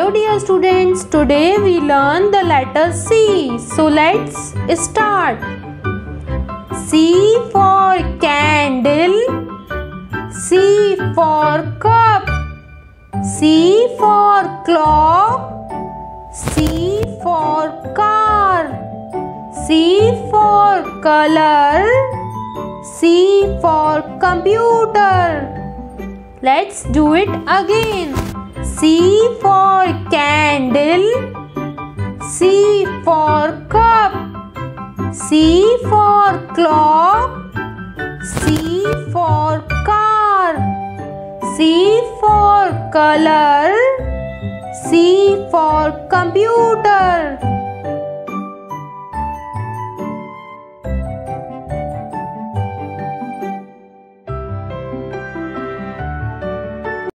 Hello dear students, today we learn the letter C. So let's start. C for candle, C for cup, C for clock, C for car, C for color, C for computer. Let's do it again. C for candle, C for cup, C for clock, C for car, C for color, C for computer.